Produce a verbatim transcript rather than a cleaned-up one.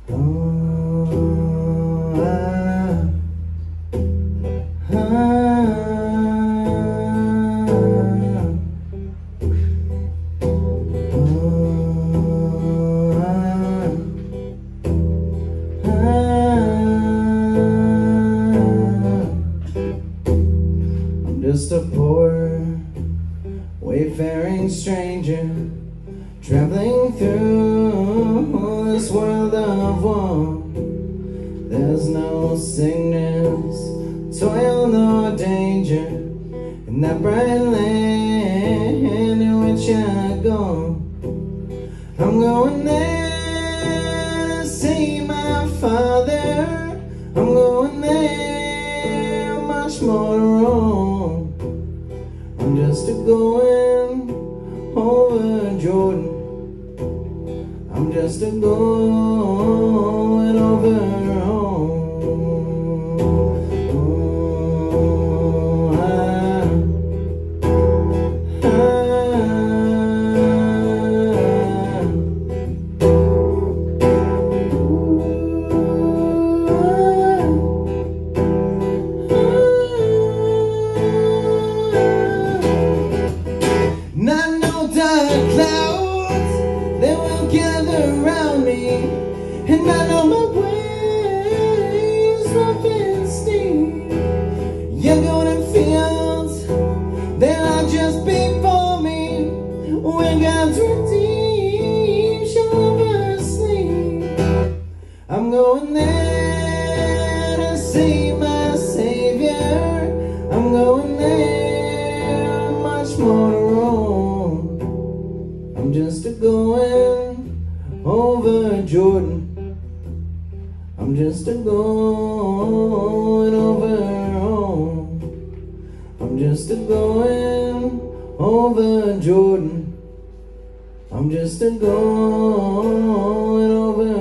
Oh, I, I, oh, I, I, I'm just a poor wayfaring stranger, traveling through this world of woe. There's no sickness, toil, nor danger in that bright land in which I go. I'm going there to see my Father. I'm going there, much more to roam. I'm just a going over Jordan. I'm just a going over home. Oh, I, I, not no dark clouds, they will gather around me, and I know my ways rough and steep. You're golden fields, they'll just before me, when God's redeemed shall never sleep. I'm going there to see my Savior. I'm going there, much more to roam. I'm just a going over Jordan. I'm just a going over home. I'm just a going over Jordan. I'm just a going over